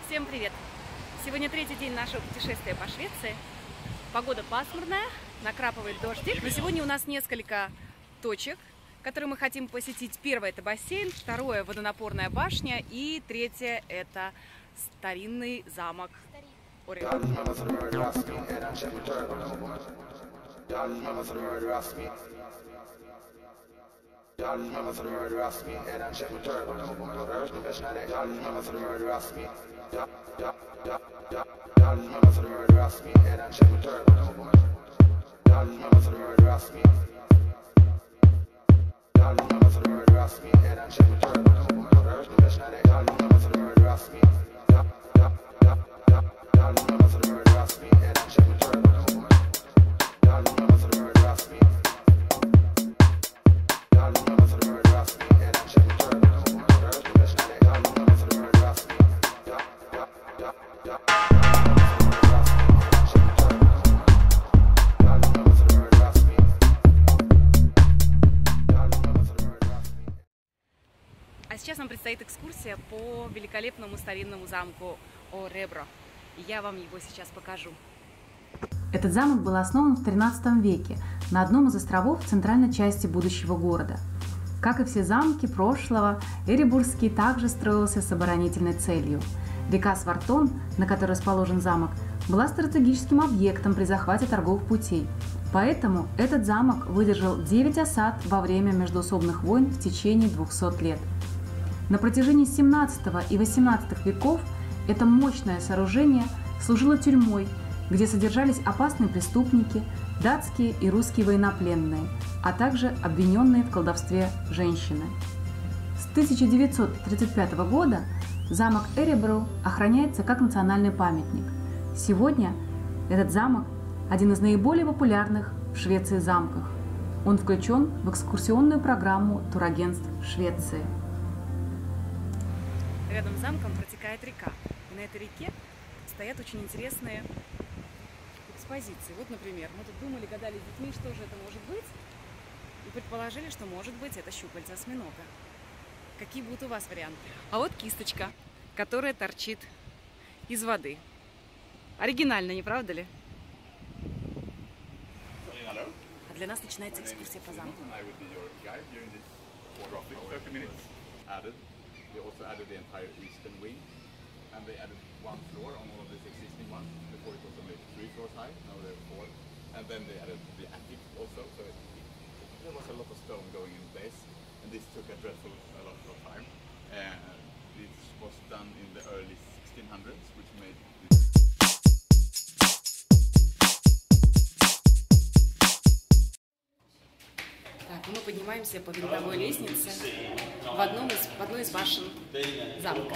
Всем привет! Сегодня третий день нашего путешествия по Швеции. Погода пасмурная, накрапывает дождик. Но сегодня у нас несколько точек, которые мы хотим посетить. Первое — это бассейн, второе — водонапорная башня, и третье — это старинный замок Оребро. А сейчас нам предстоит экскурсия по великолепному старинному замку Оребро. Я вам его сейчас покажу. Этот замок был основан в XIII веке на одном из островов в центральной части будущего города. Как и все замки прошлого, Эребургский также строился с оборонительной целью. Река Свартон, на которой расположен замок, была стратегическим объектом при захвате торговых путей. Поэтому этот замок выдержал 9 осад во время междоусобных войн в течение 200 лет. На протяжении 17 и 18 веков это мощное сооружение служило тюрьмой, где содержались опасные преступники, датские и русские военнопленные, а также обвиненные в колдовстве женщины. С 1935 года замок Эребро охраняется как национальный памятник. Сегодня этот замок – один из наиболее популярных в Швеции замков. Он включен в экскурсионную программу турагентств Швеции. Рядом с замком протекает река. И на этой реке стоят очень интересные экспозиции. Вот, например, мы тут думали, гадали с детьми, что же это может быть, и предположили, что может быть это щупальца осьминога. Какие будут у вас варианты? А вот кисточка, которая торчит из воды. Оригинально, не правда ли? А для нас начинается экскурсия по замку. They also added the entire eastern wing, and they added one floor on all of this existing one. Before it was only 3 floors high, now there are 4. And then they added the attic also, so there was a lot of stone going in place, and this took a lot of time. This was done in the early 1600s, which made this. Так, мы поднимаемся по винтовой лестнице в одну из башен замка.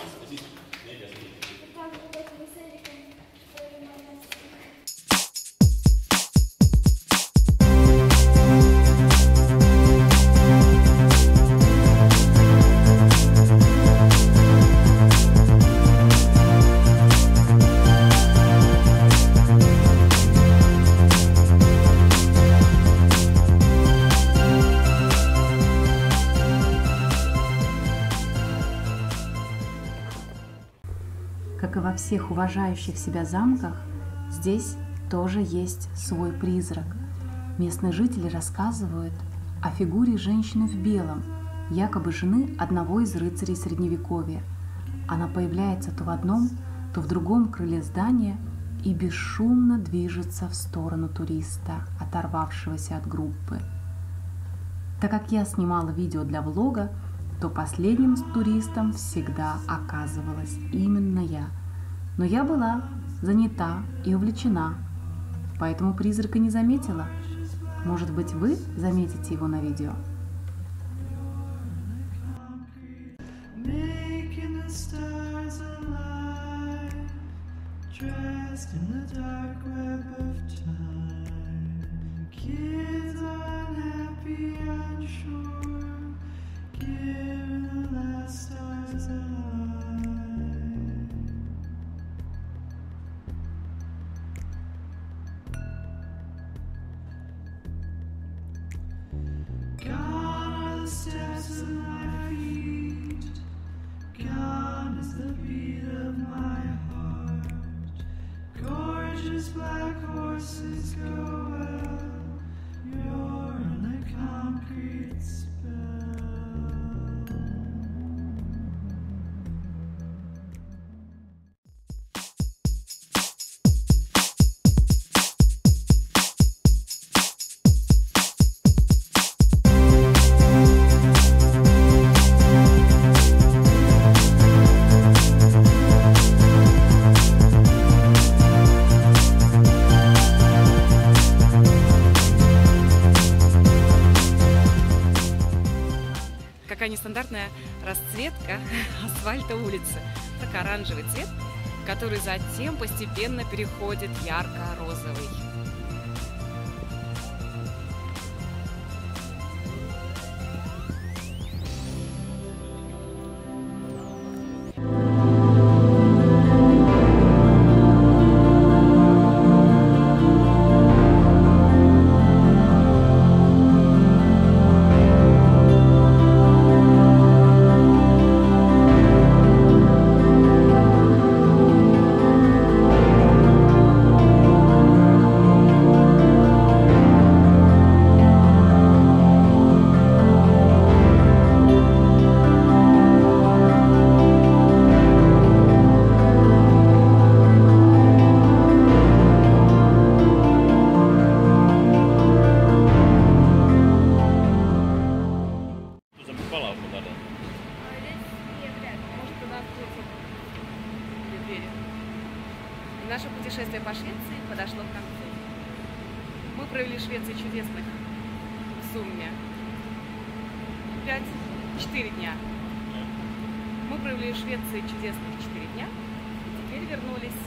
Как и во всех уважающих себя замках, здесь тоже есть свой призрак. Местные жители рассказывают о фигуре женщины в белом, якобы жены одного из рыцарей Средневековья. Она появляется то в одном, то в другом крыле здания и бесшумно движется в сторону туриста, оторвавшегося от группы. Так как я снимала видео для влога, то последним туристом всегда оказывалась именно я. Но я была занята и увлечена, поэтому призрака не заметила. Может быть, вы заметите его на видео? Steps of my feet, gone is the beat of my heart. подсветка асфальта улицы. Так оранжевый цвет, который затем постепенно переходит в ярко-розовый. Наше путешествие по Швеции подошло к концу. Мы провели в Швеции чудесных в сумме 4 дня. Мы провели в Швеции чудесных 4 дня и теперь вернулись